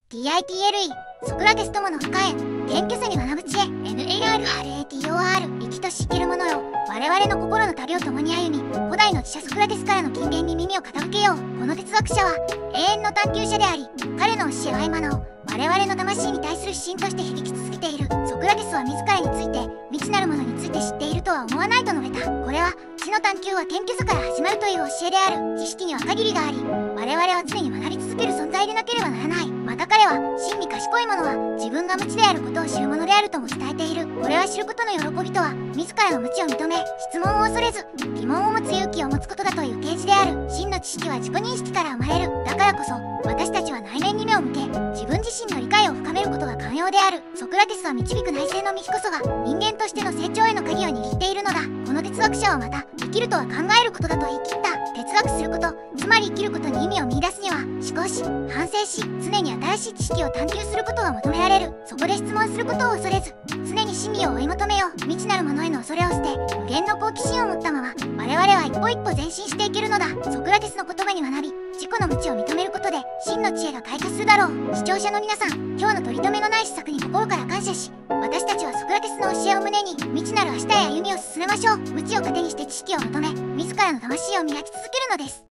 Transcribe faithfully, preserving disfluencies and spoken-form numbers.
ティーアイティーエルイ ソクラテス友の深へ謙虚さに学ぶ知恵 エヌエーアールアールエーティーオーアール 生きとし生けるものよ。我々の心の旅を共に歩み、古代の知者ソクラテスからの金言に耳を傾けよう。この哲学者は永遠の探求者であり、彼の教えは今なお我々の魂に対する指針として響き続けている。ソクラテスは自らについて、未知なるものについて知っているとは思わないと述べた。これは知の探求は謙虚さから始まるという教えである。知識には限りがあり、我々は常に学び続ける存在でなければならない。また彼は真に賢い者は自分が無知であることを知るものであるとも伝えている。これは知ることの喜びとは、自らの無知を認め、質問を恐れず疑問を持つ勇気を持つことだという啓示である。真の知識は自己認識から生まれる。だからこそ私たちは内面に目を向け、自分自身の理解を深めることが寛容である。ソクラテスは導く内省の幹こそが人間としての成長への鍵を握っているのだ。この哲学者はまた、生きるとは考えることだと言い切った。哲学すること、つまり生きることに意味を見出すには、思考し反省し、常に新しい知識を探求することが求められる。そこで質問することを恐れず、常に真理を追い求めよう。未知なるものへの恐れを捨て、無限の好奇心を持ったまま我々は一歩一歩前進していけるのだ。ソクラテスの言葉に学び、自己の無知を認めることで真の知恵が開花するだろう。視聴者の皆さん、今日の取り留めのない施策に心から感謝し、私たちはソクラテスの教えを胸に未知なる明日へ歩みを進めましょう。無知を糧にして知識を求め、自らの魂を磨き続けるのです。